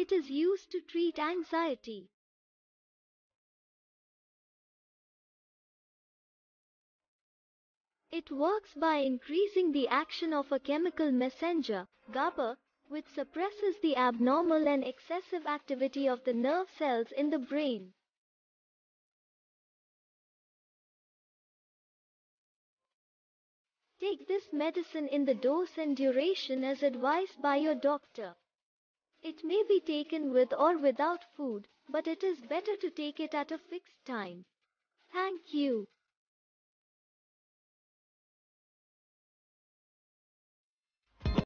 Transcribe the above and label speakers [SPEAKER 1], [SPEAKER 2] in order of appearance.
[SPEAKER 1] It is used to treat anxiety. It works by increasing the action of a chemical messenger, GABA, which suppresses the abnormal and excessive activity of the nerve cells in the brain. Take this medicine in the dose and duration as advised by your doctor. It may be taken with or without food, but it is better to take it at a fixed time. Thank you.